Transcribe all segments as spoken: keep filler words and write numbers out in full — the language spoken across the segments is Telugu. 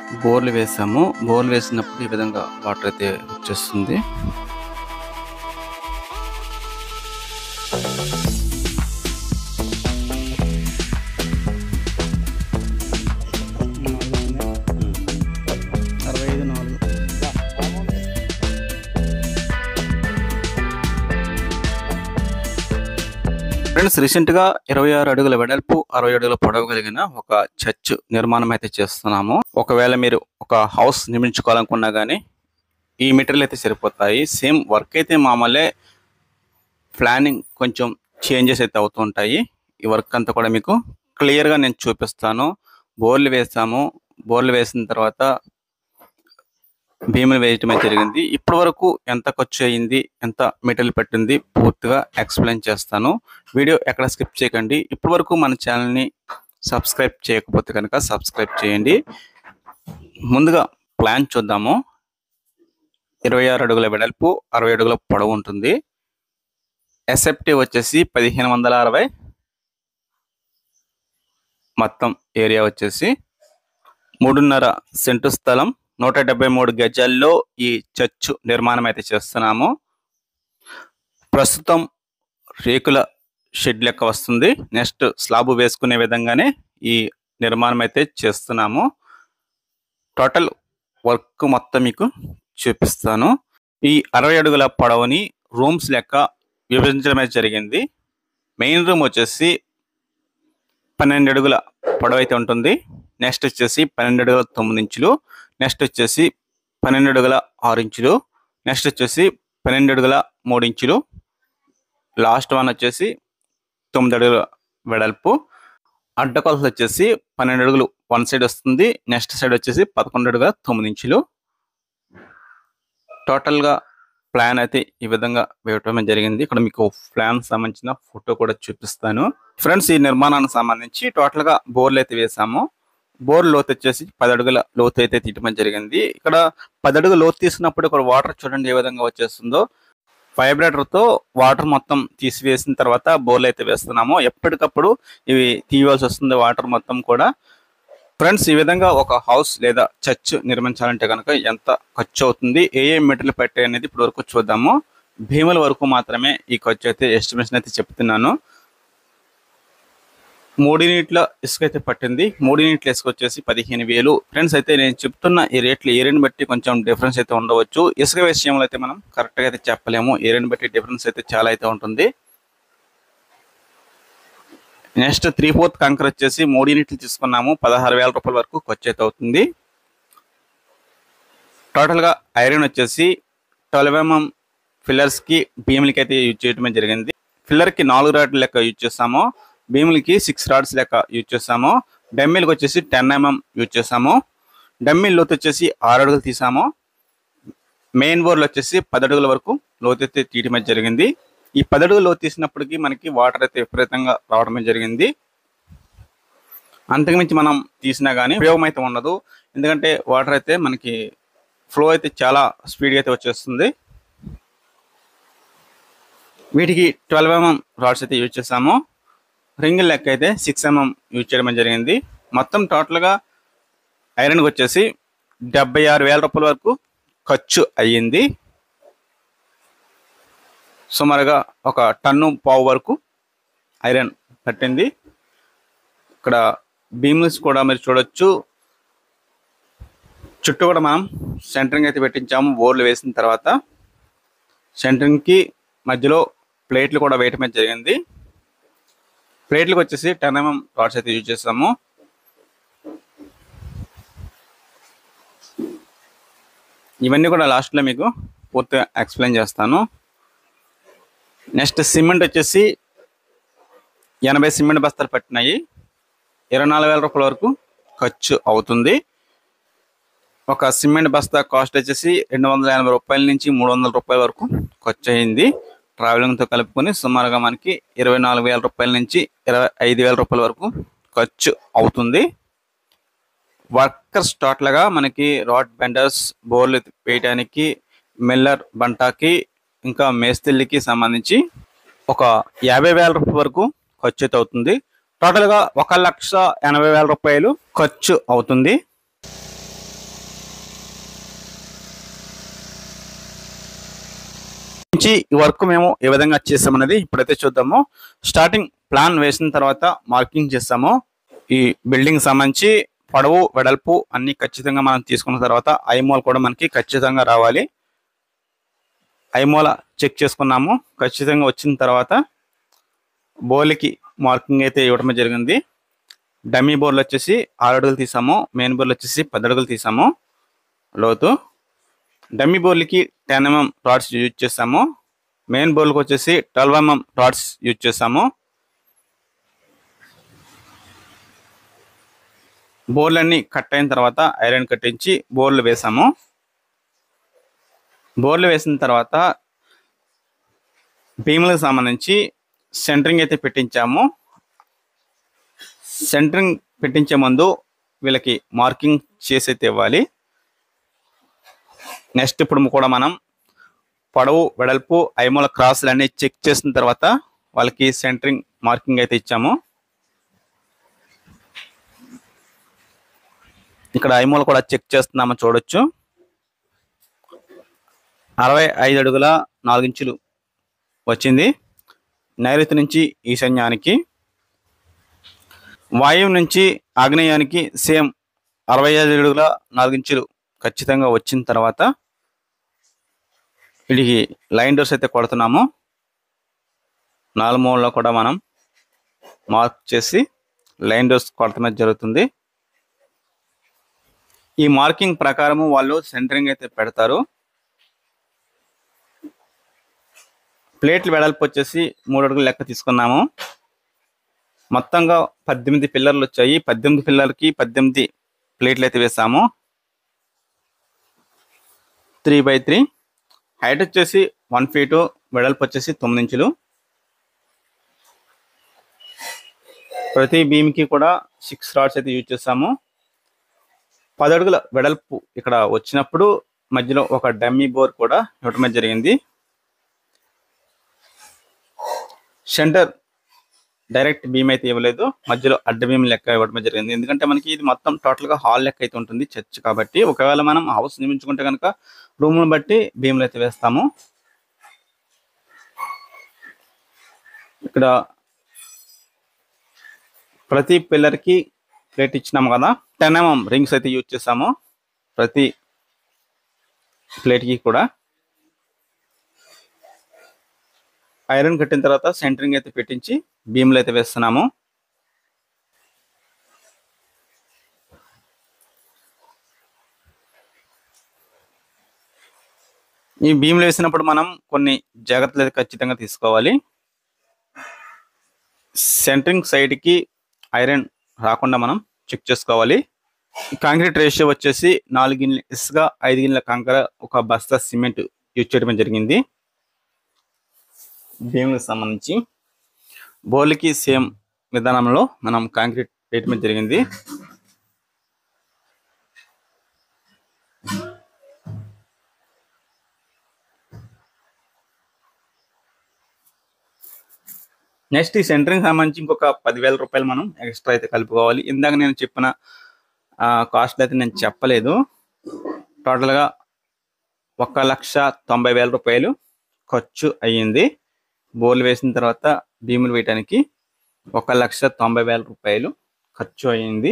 బోర్లు వేసాము. బోర్లు వేసినప్పుడు ఈ విధంగా వాటర్ అయితే వచ్చేస్తుంది. ఫ్రెండ్స్, రీసెంట్గా ఇరవై ఆరు అడుగుల వెడల్పు అరవై అడుగుల పొడవు కలిగిన ఒక చర్చ్ నిర్మాణం అయితే చేస్తున్నాము. ఒకవేళ మీరు ఒక హౌస్ నిర్మించుకోవాలనుకున్నా కానీ ఈ మెటీరియల్ అయితే సరిపోతాయి. సేమ్ వర్క్ అయితే మామూలే, ప్లానింగ్ కొంచెం చేంజెస్ అయితే అవుతుంటాయి. ఈ వర్క్ అంతా కూడా మీకు క్లియర్గా నేను చూపిస్తాను. బోర్లు వేసాము. బోర్లు వేసిన తర్వాత భీములు వేయటమే జరిగింది. ఇప్పటి వరకు ఎంత ఖర్చు అయింది, ఎంత మెటీరియల్ పట్టింది పూర్తిగా ఎక్స్ప్లెయిన్ చేస్తాను. వీడియో ఎక్కడ స్కిప్ చేయకండి. ఇప్పటి వరకు మన ఛానల్ని సబ్స్క్రైబ్ చేయకపోతే కనుక సబ్స్క్రైబ్ చేయండి. ముందుగా ప్లాన్ చూద్దాము. ఇరవై ఆరు అడుగుల వెడల్పు అరవై అడుగుల పొడవు ఉంటుంది. ఎస్ఎఫ్టీ వచ్చేసి పదిహేను వందల అరవై. మొత్తం ఏరియా వచ్చేసి మూడున్నర సెంటు స్థలం, నూట డెబ్బై మూడు గజాల్లో ఈ చర్చ్ నిర్మాణం అయితే చేస్తున్నాము. ప్రస్తుతం రేకుల షెడ్ లెక్క వస్తుంది. నెక్స్ట్ స్లాబ్ వేసుకునే విధంగానే ఈ నిర్మాణం అయితే చేస్తున్నాము. టోటల్ వర్క్ మొత్తం మీకు చూపిస్తాను. ఈ అరవై అడుగుల పొడవుని రూమ్స్ లెక్క విభజించడమే జరిగింది. మెయిన్ రూమ్ వచ్చేసి పన్నెండు అడుగుల పొడవు అయితే ఉంటుంది. నెక్స్ట్ వచ్చేసి పన్నెండు అడుగుల తొమ్మిది ఇంచులు, నెక్స్ట్ వచ్చేసి పన్నెండు అడుగుల ఆరు ఇంచులు, నెక్స్ట్ వచ్చేసి పన్నెండు అడుగుల మూడు ఇంచులు, లాస్ట్ వన్ వచ్చేసి తొమ్మిది అడుగుల వెడల్పు. అడ్డకొలతలు వచ్చేసి పన్నెండు అడుగులు వన్ సైడ్ వస్తుంది, నెక్స్ట్ సైడ్ వచ్చేసి పదకొండు అడుగుల తొమ్మిది ఇంచులు. టోటల్గా ప్లాన్ అయితే ఈ విధంగా వేయటమే జరిగింది. ఇక్కడ మీకు ప్లాన్ సంబంధించిన ఫోటో కూడా చూపిస్తాను. ఫ్రెండ్స్, ఈ నిర్మాణానికి సంబంధించి టోటల్గా బోర్లు అయితే వేసాము. బోర్ లోతు వచ్చేసి పది అడుగుల లోతు అయితే తీయటం జరిగింది. ఇక్కడ పది అడుగుల లోతు తీసినప్పుడు ఇక్కడ వాటర్ చూడండి ఏ విధంగా వచ్చేస్తుందో. వైబ్రేటర్తో వాటర్ మొత్తం తీసివేసిన తర్వాత బోర్లు అయితే వేస్తున్నాము. ఎప్పటికప్పుడు ఇవి తీయవలసి వస్తుంది వాటర్ మొత్తం కూడా. ఫ్రెండ్స్, ఈ విధంగా ఒక హౌస్ లేదా చర్చ్ నిర్మించాలంటే కనుక ఎంత ఖర్చు అవుతుంది, ఏ ఏ మెటీరియల్ పెట్టే అనేది ఇప్పుడు వరకు చూద్దాము. భీముల వరకు మాత్రమే ఈ ఖర్చు అయితే ఎస్టిమేషన్ అయితే చెప్తున్నాను. మూడింట్ల ఇసుక అయితే పట్టింది. మూడింట్ల ఇసుక వచ్చేసి పదిహేను వేలు. ఫ్రెండ్స్, అయితే నేను చెప్తున్న ఈ రేట్లు ఏరియాని బట్టి కొంచెం డిఫరెన్స్ అయితే ఉండవచ్చు. ఇసుక విషయంలో అయితే మనం కరెక్ట్గా అయితే చెప్పలేము. ఏరియాని బట్టి డిఫరెన్స్ అయితే చాలా అయితే ఉంటుంది. నెక్స్ట్ త్రీ ఫోర్త్ కంకర్ వచ్చేసి మూడు యూనిట్లు తీసుకున్నాము. పదహారు వేల రూపాయల వరకు ఖర్చు అయితే అవుతుంది. టోటల్గా ఐరన్ వచ్చేసి ట్వెల్వ్ ఎంఎం ఫిల్లర్స్కి భీములకి అయితే యూజ్ చేయడమే జరిగింది. ఫిల్లర్కి నాలుగు రాడ్ల లెక్క యూజ్ చేస్తాము, భీములకి సిక్స్ రాడ్స్ లెక్క యూజ్ చేస్తాము. డమ్మీలకు వచ్చేసి టెన్ ఎంఎం యూజ్ చేస్తాము. డమ్మీ లోతు వచ్చేసి ఆరు అడుగులు తీసాము. మెయిన్ బోర్లు వచ్చేసి పది అడుగుల వరకు లోతు అయితే తీయటమే జరిగింది. ఈ పది అడుగులు లోతు తీసినప్పటికీ మనకి వాటర్ అయితే విపరీతంగా రావడమే జరిగింది. అంతకుమించి మనం తీసినా కానీ ఉపయోగం అయితే ఉండదు. ఎందుకంటే వాటర్ అయితే మనకి ఫ్లో అయితే చాలా స్పీడ్గా అయితే వచ్చేస్తుంది. వీటికి ట్వెల్వ్ ఎంఎం రాడ్స్ అయితే యూజ్ చేసాము. రింగిల్ లెక్క అయితే సిక్స్ ఎంఎం యూజ్ చేయడం జరిగింది. మొత్తం టోటల్గా ఐరన్కి వచ్చేసి డెబ్బై ఆరు వేల రూపాయల వరకు ఖర్చు అయ్యింది. సుమారుగా ఒక టన్ను పావు వరకు ఐరన్ పట్టింది. ఇక్కడ బీమ్స్ కూడా మీరు చూడొచ్చు. చుట్టూ కూడా మనం సెంటరింగ్ అయితే పెట్టించాము. బోర్లు వేసిన తర్వాత సెంటరింగ్కి మధ్యలో ప్లేట్లు కూడా వేయటమే జరిగింది. ప్లేట్లకు వచ్చేసి టెన్ ఎంఎం రాడ్స్ అయితే యూజ్ చేస్తాము. ఇవన్నీ కూడా లాస్ట్లో మీకు పూర్తిగా ఎక్స్ప్లెయిన్ చేస్తాను. నెక్స్ట్ సిమెంట్ వచ్చేసి ఎనభై సిమెంట్ బస్తాలు పట్టినాయి. ఇరవై నాలుగు వేల రూపాయల వరకు ఖర్చు అవుతుంది. ఒక సిమెంట్ బస్తా కాస్ట్ వచ్చేసి రెండు వందల ఎనభై రూపాయల నుంచి మూడు వందల రూపాయల వరకు ఖర్చు అయింది. ట్రావెలింగ్తో కలుపుకొని సుమారుగా మనకి ఇరవై నాలుగు వేల రూపాయల నుంచి ఇరవై ఐదు వేల రూపాయల వరకు ఖర్చు అవుతుంది. వర్కర్స్ టోటల్గా మనకి రాడ్ బెండర్స్, బోర్లు వేయడానికి, మిల్లర్ బంటాకి, ఇంకా మేస్త్రీలకి సంబంధించి ఒక యాభై వేల రూపాయల వరకు ఖర్చు అయితే అవుతుంది. టోటల్గా ఒక లక్ష ఎనభై వేల రూపాయలు ఖర్చు అవుతుంది. నుంచి ఈ వర్క్ మేము ఏ విధంగా చేసామనేది ఇప్పుడైతే చూద్దాము. స్టార్టింగ్ ప్లాన్ వేసిన తర్వాత మార్కింగ్ చేస్తాము. ఈ బిల్డింగ్ సంబంధించి పొడవు వెడల్పు అన్ని ఖచ్చితంగా మనం తీసుకున్న తర్వాత ఐమోల్ కూడా మనకి ఖచ్చితంగా రావాలి. ఐమోల చెక్ చేసుకున్నాము. ఖచ్చితంగా వచ్చిన తర్వాత బోర్లకి మార్కింగ్ అయితే ఇవ్వడమే జరిగింది. డమ్మీ బోర్లు వచ్చేసి ఆరు అడుగులు తీసాము, మెయిన్ బోర్లు వచ్చేసి పది అడుగులు తీసాము లోతు. డమ్మీ బోర్లకి టెన్ ఎంఎం రాడ్స్ యూజ్ చేసాము, మెయిన్ బోర్లకు వచ్చేసి ట్వెల్వ్ ఎంఎం రాడ్స్ యూజ్ చేసాము. బోర్లన్నీ కట్ అయిన తర్వాత ఐరన్ కట్టించి బోర్లు వేసాము. బోర్లు వేసిన తర్వాత బీములకు సంబంధించి సెంటరింగ్ అయితే పెట్టించాము. సెంటరింగ్ పెట్టించే ముందు వీళ్ళకి మార్కింగ్ చేసి అయితే ఇవ్వాలి. నెక్స్ట్ ఇప్పుడు కూడా మనం పొడవు వెడల్పు ఐమూల క్రాసులు అన్నీ చెక్ చేసిన తర్వాత వాళ్ళకి సెంటరింగ్ మార్కింగ్ అయితే ఇచ్చాము. ఇక్కడ ఐమూల కూడా చెక్ చేస్తున్నాము, చూడొచ్చు. అరవై ఐదు అడుగుల నాలుగు ఇంచులు వచ్చింది నైరుతి నుంచి ఈశాన్యానికి. వాయువు నుంచి ఆగ్నేయానికి సేమ్ అరవై ఐదు అడుగుల నాలుగు ఇంచులు ఖచ్చితంగా వచ్చిన తర్వాత వీటికి లైన్ డోర్స్ అయితే కొడుతున్నాము. నాలుగు మూలలో కూడా మనం మార్క్ చేసి లైన్ డోర్స్ కొడతమే జరుగుతుంది. ఈ మార్కింగ్ ప్రకారము వాళ్ళు సెంటరింగ్ అయితే పెడతారు. ప్లేట్లు వెడల్పు వచ్చేసి మూడు అడుగులు లెక్క తీసుకున్నాము. మొత్తంగా పద్దెనిమిది పిల్లర్లు వచ్చాయి. పద్దెనిమిది పిల్లర్కి పద్దెనిమిది ప్లేట్లు అయితే వేసాము. త్రీ బై త్రీ హైట్ వచ్చేసి వన్ ఫీటు, వెడల్పు వచ్చేసి తొమ్మిది ఇంచులు. ప్రతి బీమ్కి కూడా సిక్స్ రాడ్స్ అయితే యూజ్ చేసాము. పది అడుగుల వెడల్పు ఇక్కడ వచ్చినప్పుడు మధ్యలో ఒక డమ్మీ బోర్ కూడా ఇవ్వటమే జరిగింది. సెంటర్ డైరెక్ట్ బీమ్ అయితే ఇవ్వలేదు, మధ్యలో అడ్డ బీమ్ లెక్క ఇవ్వడమే జరిగింది. ఎందుకంటే మనకి ఇది మొత్తం టోటల్గా హాల్ లెక్క అయితే ఉంటుంది చర్చ్ కాబట్టి. ఒకవేళ మనం హౌస్ నిర్మించుకుంటే కనుక రూమ్ను బట్టి బీమ్లు అయితే వేస్తాము. ఇక్కడ ప్రతి పిల్లర్కి ప్లేట్ ఇచ్చినాము కదా, టెన్ ఎంఎం రింగ్స్ అయితే యూజ్ చేసాము ప్రతి ప్లేట్కి కూడా. ఐరన్ కట్టిన తర్వాత సెంటరింగ్ అయితే పెట్టించి బీమ్లు అయితే వేస్తున్నాము. ఈ బీమ్లు వేసినప్పుడు మనం కొన్ని జాగ్రత్తలు అయితే ఖచ్చితంగా తీసుకోవాలి. సెంటరింగ్ సైడ్కి ఐరన్ రాకుండా మనం చెక్ చేసుకోవాలి. కాంక్రీట్ రేషియో వచ్చేసి నాలుగు గిన్నెల ఇసుక, ఐదు గిన్నెల కంకర, ఒక బస్తా సిమెంట్ యూజ్ చేయడం జరిగింది. బీమ్లకు సంబంధించి బోర్లకి సేమ్ విధానంలో మనం కాంక్రీట్ వేయటం జరిగింది. నెక్స్ట్ ఈ సెంటరింగ్ సంబంధించి ఇంకొక పదివేల రూపాయలు మనం ఎక్స్ట్రా అయితే కలుపుకోవాలి. ఇందాక నేను చెప్పిన కాస్ట్ అయితే నేను చెప్పలేదు. టోటల్గా ఒక లక్ష తొంభై వేల రూపాయలు ఖర్చు అయ్యింది. బోర్లు వేసిన తర్వాత బీములు వేయటానికి ఒక లక్ష తొంభై వేల రూపాయలు ఖర్చు అయ్యింది.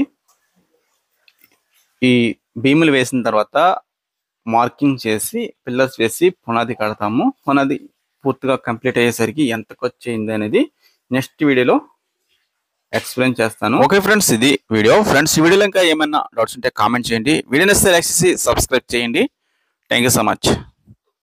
ఈ బీములు వేసిన తర్వాత మార్కింగ్ చేసి పిల్లర్స్ వేసి పునాది కడతాము. పునాది పూర్తిగా కంప్లీట్ అయ్యేసరికి ఎంత ఖర్చు అయింది అనేది నెక్స్ట్ వీడియోలో ఎక్స్ప్లెయిన్ చేస్తాను. ఓకే ఫ్రెండ్స్, ఇది వీడియో. ఫ్రెండ్స్, ఈ వీడియోలో ఇంకా ఏమైనా డౌట్స్ ఉంటే కామెంట్ చేయండి. వీడియో నచ్చితే లైక్ చేసి సబ్స్క్రైబ్ చేయండి. Thank you so much.